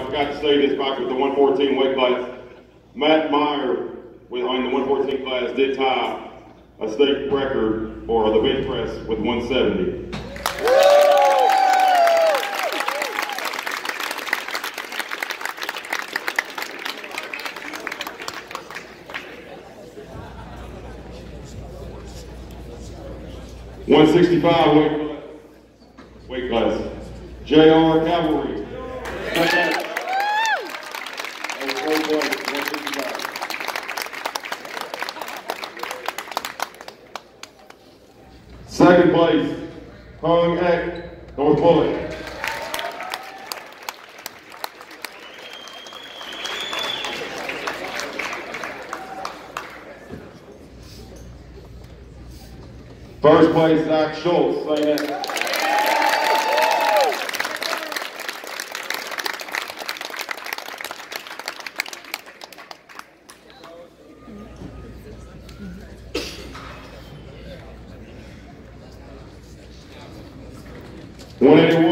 forgot to say this back with the 114 weight class. Matt Meyer in the 114 class did tie a state record for the bench press with 170. .165 weight class. JR Cavalry. Second place, Hung Ek, North Bullock. First place, Zach Schultz, St. Anne. $181.